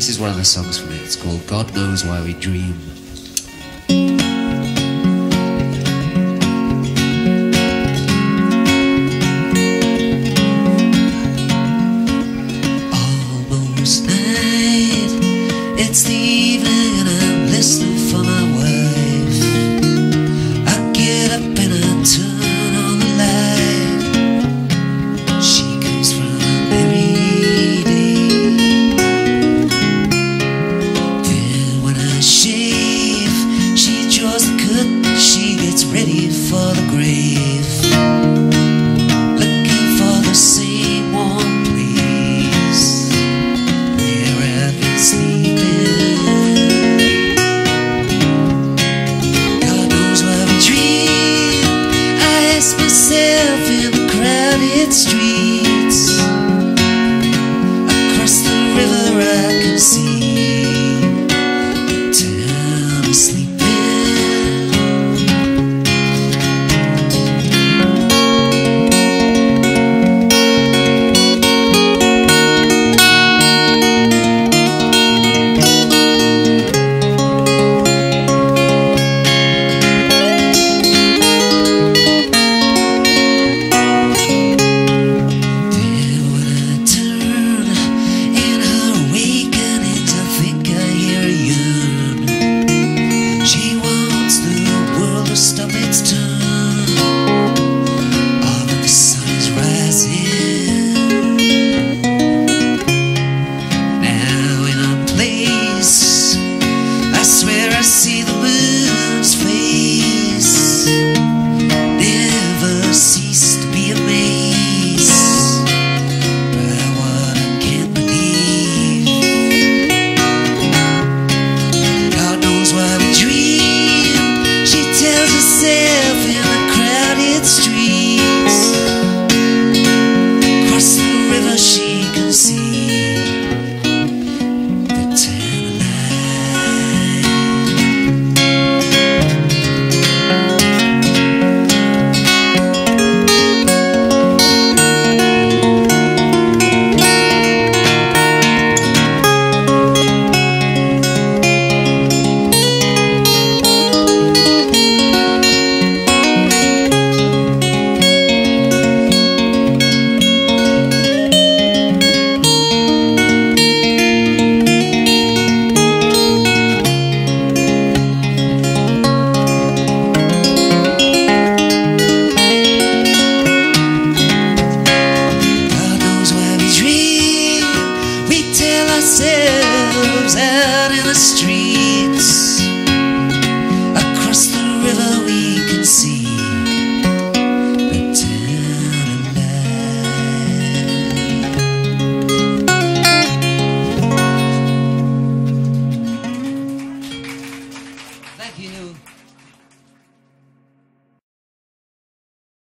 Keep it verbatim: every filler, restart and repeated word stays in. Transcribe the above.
This is one of the songs from it. It's called God Knows Why We Dream. Almost night, it's the evening and I'm listening for my wife. I get up and I turn on the light. She comes from a merry day. Then when I shave, she draws the curtain, she gets ready for the grave. Looking for the same warm place where I've been sleeping. God knows why we dream. I ask myself in the crowded streets. Across the river I can see the town is sleeping. Stop its turn. Oh, but the sun is rising now in our place. I swear I see the moon's face. Never cease to be amazed by what I can't believe. God knows why we dream. She tells herself in the crowded streets. Across the river she can see the town alive. Ourselves out in the street.